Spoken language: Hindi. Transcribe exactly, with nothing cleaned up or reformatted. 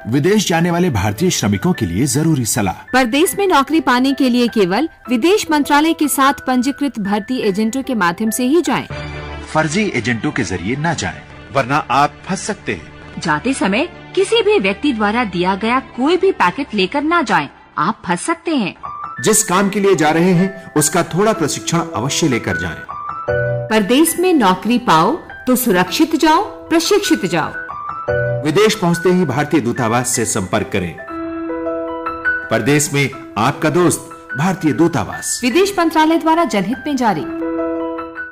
विदेश जाने वाले भारतीय श्रमिकों के लिए जरूरी सलाह। परदेश में नौकरी पाने के लिए केवल विदेश मंत्रालय के साथ पंजीकृत भर्ती एजेंटों के माध्यम से ही जाएं। फर्जी एजेंटों के जरिए न जाएं, वरना आप फंस सकते हैं। जाते समय किसी भी व्यक्ति द्वारा दिया गया कोई भी पैकेट लेकर न जाएं, आप फंस सकते हैं। जिस काम के लिए जा रहे हैं उसका थोड़ा प्रशिक्षण अवश्य लेकर जाएं। परदेश में नौकरी पाओ तो सुरक्षित जाओ, प्रशिक्षित जाओ। विदेश पहुंचते ही भारतीय दूतावास से संपर्क करें। परदेश में आपका दोस्त भारतीय दूतावास। विदेश मंत्रालय द्वारा जनहित में जारी।